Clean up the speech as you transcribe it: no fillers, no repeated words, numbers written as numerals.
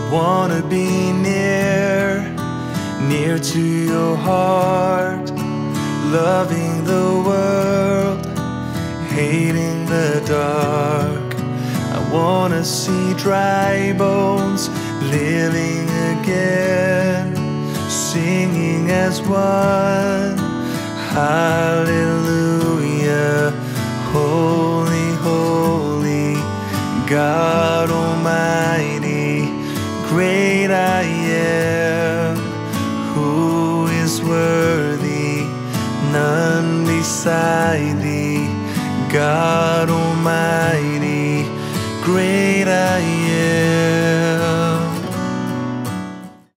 wanna be near to your heart, loving the world, hating the dark. I wanna see dry bones living again, singing as one. Hallelujah, holy, holy, God Almighty, great I am. Who is worthy? None beside thee, God